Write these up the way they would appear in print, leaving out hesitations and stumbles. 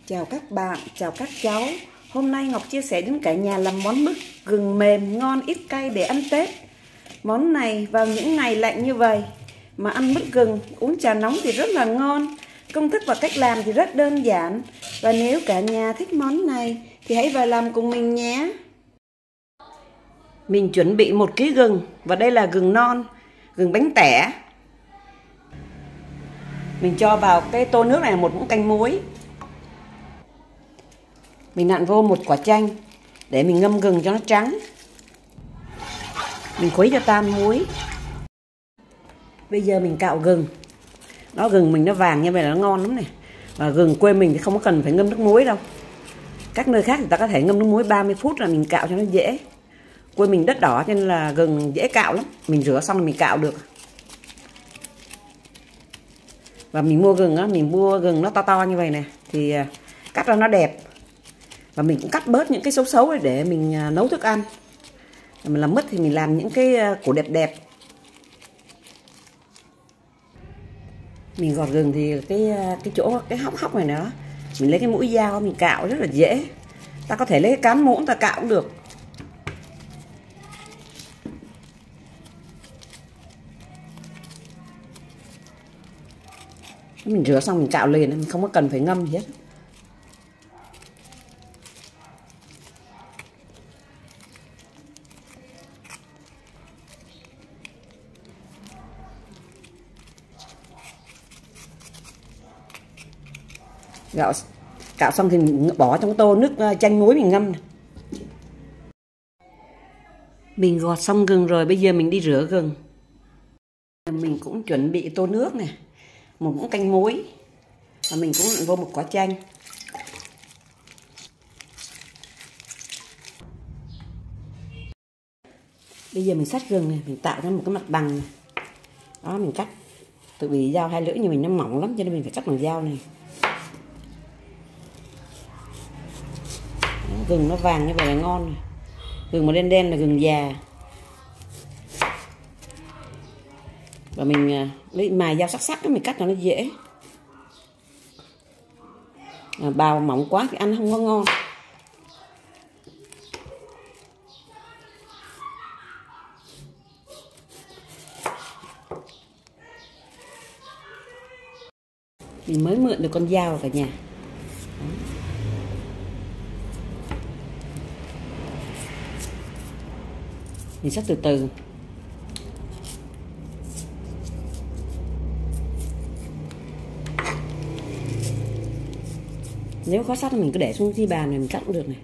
Chào các bạn, chào các cháu. Hôm nay Ngọc chia sẻ đến cả nhà làm món mứt gừng mềm ngon ít cay để ăn Tết. Món này vào những ngày lạnh như vậy mà ăn mứt gừng, uống trà nóng thì rất là ngon. Công thức và cách làm thì rất đơn giản. Và nếu cả nhà thích món này thì hãy vào làm cùng mình nhé. Mình chuẩn bị 1 kg gừng và đây là gừng non, gừng bánh tẻ. Mình cho vào cái tô nước này 1 muỗng canh muối. Mình nặn vô 1 quả chanh để mình ngâm gừng cho nó trắng. Mình khuấy cho tan muối. Bây giờ mình cạo gừng. Nó gừng mình nó vàng như vậy là nó ngon lắm này. Và gừng quê mình thì không có cần phải ngâm nước muối đâu. Các nơi khác người ta có thể ngâm nước muối 30 phút là mình cạo cho nó dễ. Quê mình đất đỏ cho nên là gừng dễ cạo lắm. Mình rửa xong là mình cạo được. Và mình mua gừng á, mình mua gừng nó to to như vậy nè thì cắt ra nó đẹp. Và mình cũng cắt bớt những cái xấu xấu này để mình nấu thức ăn. Mình làm mứt thì mình làm những cái củ đẹp đẹp. Mình gọt gừng thì cái chỗ cái hốc này nữa, mình lấy cái mũi dao mình cạo rất là dễ. Ta có thể lấy cái cán muỗng ta cạo cũng được. Mình rửa xong mình cạo liền, mình không có cần phải ngâm gì hết. Cạo xong thì mình bỏ trong tô nước chanh muối mình ngâm. Mình gọt xong gừng rồi, bây giờ mình đi rửa gừng. Mình cũng chuẩn bị tô nước này, 1 muỗng canh muối. Và mình cũng vô 1 quả chanh. Bây giờ mình xắt gừng này, mình tạo ra một cái mặt bằng này. Đó, mình cắt. Tự vì dao 2 lưỡi như mình nó mỏng lắm cho nên mình phải cắt bằng dao này. Đó, gừng nó vàng như vậy là ngon rồi. Gừng màu đen đen là gừng già. Và mình lấy mài dao sắc sắc mình cắt cho nó dễ. Bào mỏng quá thì ăn không có ngon. Mình mới mượn được con dao cả nhà. Mình xắt từ từ. Nếu khó xắt thì mình cứ để xuống cái bàn này mình cắt cũng được này.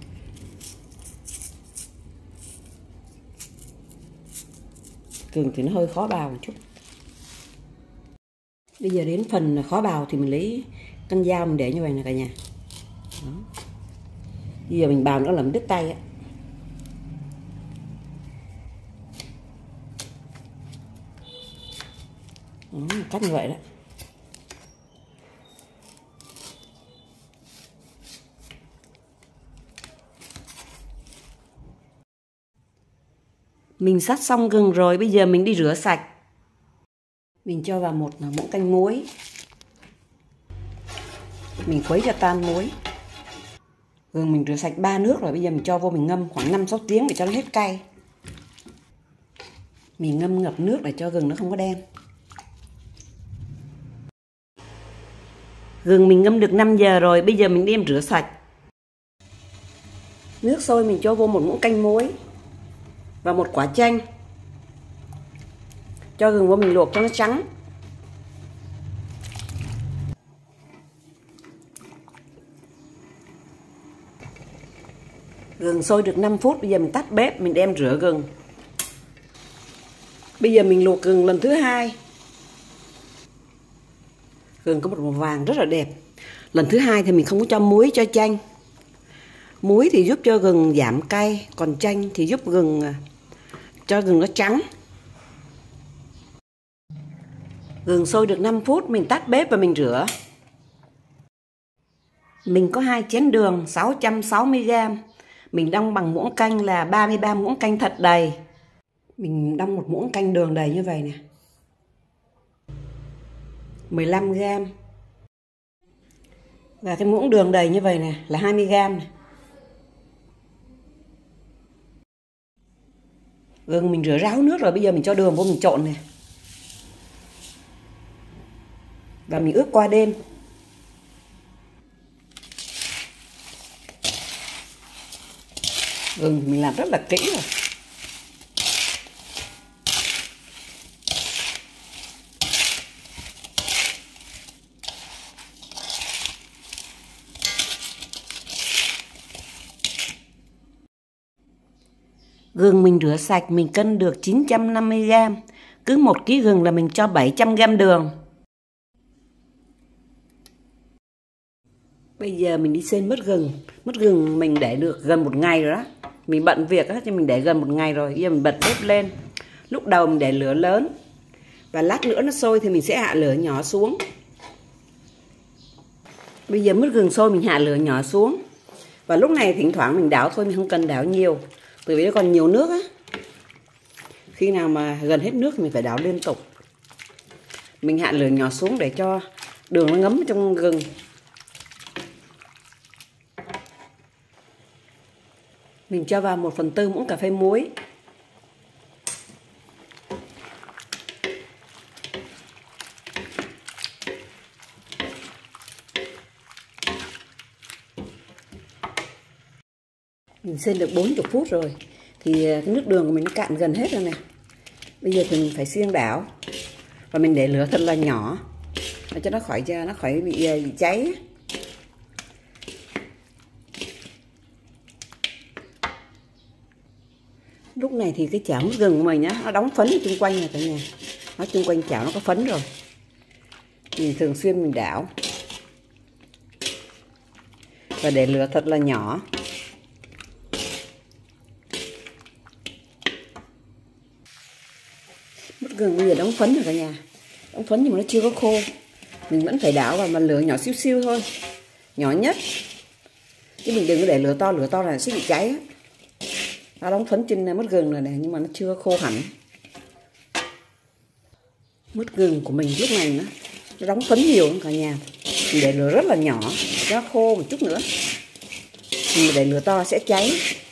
Gừng thì nó hơi khó bào một chút. Bây giờ đến phần khó bào thì mình lấy con dao mình để như vậy nè cả nhà. Đó. Bây giờ mình bào nó làm đứt tay á. Đó, cắt như vậy đó. Mình xắt xong gừng rồi, bây giờ mình đi rửa sạch. Mình cho vào 1 muỗng canh muối. Mình khuấy cho tan muối. Gừng mình rửa sạch 3 nước rồi, bây giờ mình cho vô mình ngâm khoảng 5-6 tiếng để cho nó hết cay. Mình ngâm ngập nước để cho gừng nó không có đen. Gừng mình ngâm được 5 giờ rồi, bây giờ mình đem rửa sạch. Nước sôi mình cho vô 1 muỗng canh muối và 1 quả chanh. Cho gừng vô mình luộc cho nó trắng. Gừng sôi được 5 phút, bây giờ mình tắt bếp, mình đem rửa gừng. Bây giờ mình luộc gừng lần thứ 2. Gừng có một màu vàng rất là đẹp. Lần thứ 2 thì mình không có cho muối, cho chanh. Muối thì giúp cho gừng giảm cay, còn chanh thì giúp cho gừng nó trắng. Gừng sôi được 5 phút, mình tắt bếp và mình rửa. Mình có 2 chén đường 660g. Mình đong bằng muỗng canh là 33 muỗng canh thật đầy. Mình đong 1 muỗng canh đường đầy như vậy nè. 15g. Và cái muỗng đường đầy như vậy này là 20g này. Gừng mình rửa ráo nước rồi, bây giờ mình cho đường vô mình trộn này. Và mình ướp qua đêm. Gừng mình làm rất là kỹ rồi. Gừng mình rửa sạch, mình cân được 950g. Cứ 1 kg gừng là mình cho 700g đường. Bây giờ mình đi xên mứt gừng. Mứt gừng mình để được gần 1 ngày rồi đó. Mình bận việc á, cho mình để gần 1 ngày rồi. Bây giờ mình bật bếp lên. Lúc đầu mình để lửa lớn. Và lát nữa nó sôi thì mình sẽ hạ lửa nhỏ xuống. Bây giờ mứt gừng sôi mình hạ lửa nhỏ xuống. Và lúc này thỉnh thoảng mình đảo thôi, mình không cần đảo nhiều. Bởi vì nó còn nhiều nước á. Khi nào mà gần hết nước mình phải đảo liên tục. Mình hạ lửa nhỏ xuống để cho đường nó ngấm trong gừng. Mình cho vào 1/4 muỗng cà phê muối. Mình xên được 40 phút rồi. Thì cái nước đường của mình nó cạn gần hết rồi nè. Bây giờ thì mình phải xiên đảo. Và mình để lửa thật là nhỏ. Để cho nó khỏi bị cháy. Lúc này thì cái chảo mứt gừng của mình nhá, nó đóng phấn ở chung quanh này cả nhà. Nó chung quanh chảo nó có phấn rồi. Mình thường xuyên mình đảo. Và để lửa thật là nhỏ. Mứt gừng bây giờ đóng phấn rồi cả nhà. Đóng phấn nhưng mà nó chưa có khô. Mình vẫn phải đảo vào mà lửa nhỏ xíu xíu thôi. Nhỏ nhất. Chứ mình đừng có để lửa to là nó sẽ bị cháy á. Nó đóng phấn trên mứt gừng rồi này nhưng mà nó chưa khô hẳn. Mứt gừng của mình lúc này nó đóng phấn nhiều lắm cả nhà. Mình để lửa rất là nhỏ cho nó khô một chút nữa. Mình để lửa to sẽ cháy.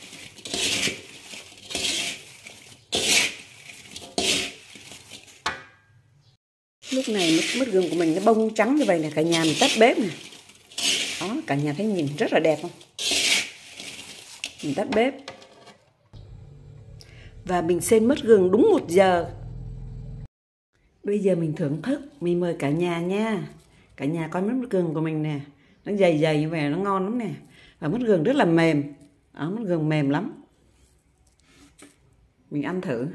Lúc này mứt gừng của mình nó bông trắng như vậy này cả nhà, mình tắt bếp này. Đó, cả nhà thấy nhìn rất là đẹp không? Mình tắt bếp. Và mình xên mứt gừng đúng 1 giờ. Bây giờ mình thưởng thức, mình mời cả nhà nha. Cả nhà coi mứt gừng của mình nè. Nó dày dày như vậy, nó ngon lắm nè. Và mứt gừng rất là mềm. Đó, mứt gừng mềm lắm. Mình ăn thử.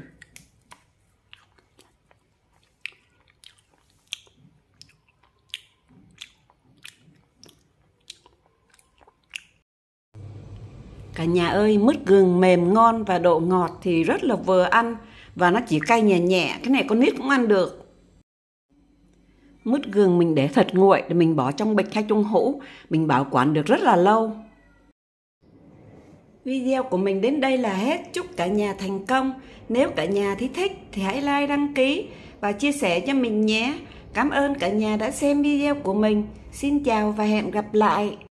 Cả nhà ơi, mứt gừng mềm ngon và độ ngọt thì rất là vừa ăn. Và nó chỉ cay nhẹ nhẹ, cái này con nít cũng ăn được. Mứt gừng mình để thật nguội để mình bỏ trong bịch hay trong hũ. Mình bảo quản được rất là lâu. Video của mình đến đây là hết. Chúc cả nhà thành công. Nếu cả nhà thấy thích thì hãy like, đăng ký và chia sẻ cho mình nhé. Cảm ơn cả nhà đã xem video của mình. Xin chào và hẹn gặp lại.